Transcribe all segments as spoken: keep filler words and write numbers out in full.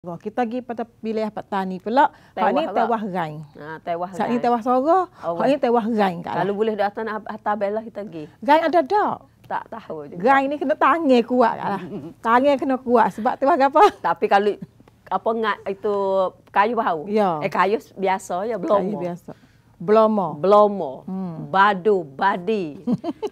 Kita pergi pada wilayah Patani pula. Hak ni tewah rai. Ha, tewah rai. Sat ni tewah Sora, oh, hak ni tewah rai kat. Kalau boleh datang atas belah kita pergi. Rai ada dak? Tak tahu juga. Rai ni kena tangan kuat kat lah. Tangan kena kuat sebab tewah apa? Tapi kalau apa ngat itu kayu bahu. Ya. Eh kayu biasa ya, belum. Kayu biasa. Blomo. Blomo. Hmm. Badu, badi.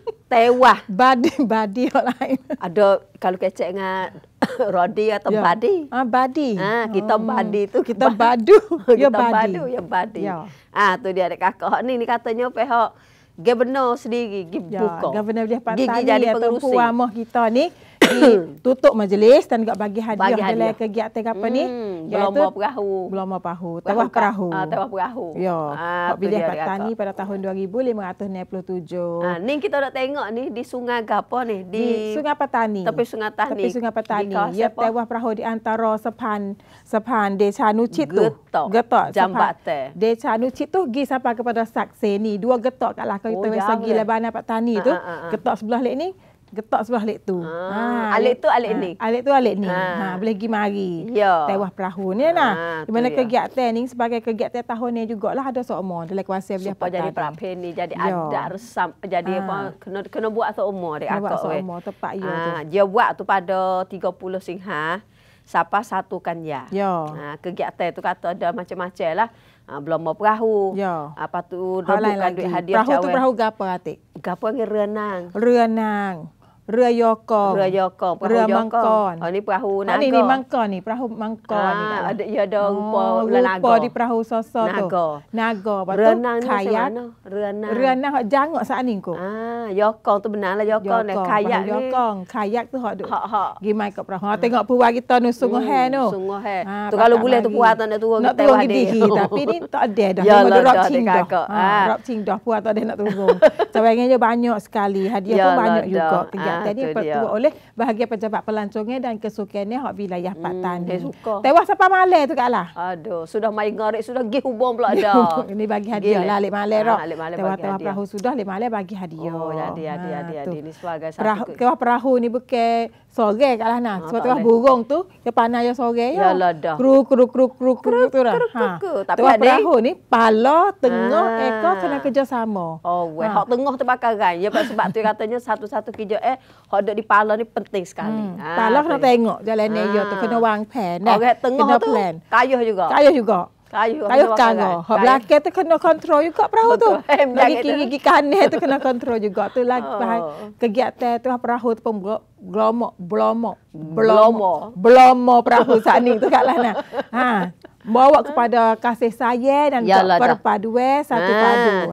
Tewah. Badi, badi orang lain. Ada kalau kecek dengan rodi atau ya. badi. Ah, badi. Ha, kita oh. badi tu kita badu. Ya badi. badu, ya badi. Ya. Ah, tu dia adik kakak ni ni katanya pihak gubernur sendiri gi ya, buka. Gubernur Wilayah Patani Gigi jadi pengerusi. Puamah kita ni tutup majlis dan juga bagi hadiah, bagi hadiah. dalam kegiatan apa ni? Hmm, Belomo perahu. Belomo perahu. Tewah perahu. Ah, tewah perahu. Ya. Ah, Wilayah Patani pada tahun dua ribu lima ratus enam puluh tujuh. Ah, ni kita nak tengok ni di Sungai Gapo ni di, di Sungai Patani. Tepi Sungai Patani. Tepi Sungai Patani. Ya, tewah perahu di antara sepan sepan Desa Nucit tu. Getok. Getok. Jambatan. Desa Nucit tu pergi sampai kepada Saksi ni. Dua getok kat lah. Kalau kita oh, segi Lebanon Patani tu. Ah, ah, ah. Getok sebelah lek ni. Getok sebelah alik tu. Ah, ha, alik tu alik ha, ni. Alik tu alik ni. Ha. Ha, boleh pergi mari. Ya. Tewah perahu ni nah. Ha, di mana kegiatan ni sebagai kegiatan tahun ni jugalah ada seumur dalam kuasa Wilayah Patani. Jadi prapheni, jadi ya. adat resam, jadi ha. apa kena kena buat seumur dek akak. Buat seumur tepat ya ha, tu. Dia buat tu pada tiga puluh Singha sampai satu kan ya. Ya. Ha, kegiatan tu kata ada macam-macam lah. Ha, belum mau perahu. Ya. Apa tu dudukkan duit hadiah perahu tu perahu gapo atik? Gapo ngi renang. Renang. Rea Yokong. Rea Yokong, perahu Yokong. Oh ni perahu naga. Ni ni mangkon ni, perahu mangkon ah, ni. Ada ya ada oh, rupa naga. Rupa di perahu soso tu. Naga. Naga. Renang ni kayak. Renang. Renang hak jangok saat ni ko. Ah, Yokong tu benar lah Yokong ni. Kayak ni. Yokong, kayak tu hak duk. Hak hak. Gi mai kat perahu. Tengok puan kita nu sungguh he nu. Sungguh he. Tu kalau boleh tu puan tak nak turun kita turun gede tapi ni tak ada dah. Memang drop cing dah. Drop cing dah puan tak ada nak turun. Sebenarnya banyak sekali. Hadiah pun banyak juga. Kegiatan ni pertuan oleh bahagian pejabat pelancongan dan kesukaannya hak wilayah Patani. Hmm, Tewah sampai malam tu kat lah. Aduh, sudah mai ngarik sudah gi hubung pula dah. Ini bagi hadiah lah alik malam rak. Tewah-tewah perahu sudah alik malam bagi hadiah. Oh, jadi hadiah hadiah ini sebagai satu. Tewah perahu ni bukan sore kat lah nah. Sebab tewah burung tu dia panah ya sore ya. Yalah dah. Kru kru kru kru kru tu dah. Ha. Tewah perahu ni pala tengah ekor kena kerjasama. Oh, weh. Hak tengah terbakaran. Ya sebab tu katanya satu-satu kerja eh hak duk di pala ni penting sekali. Hmm. Ha, pala kena tengok jalan ni ya tu kena wang plan. Orang tengah kena tu plan. Kayuh juga. Kayuh juga. Kayuh. Kayuh karo. Hak belakang tu kena kontrol juga perahu tu. Lagi kiri gigi kanan tu kena kontrol juga. Tu lagi oh. kegiatan tu perahu tu pun blomo blomo blomo blomo perahu saat ni tu kat lah nah. Ha. Bawa kepada kasih sayang dan perpaduan satu padu.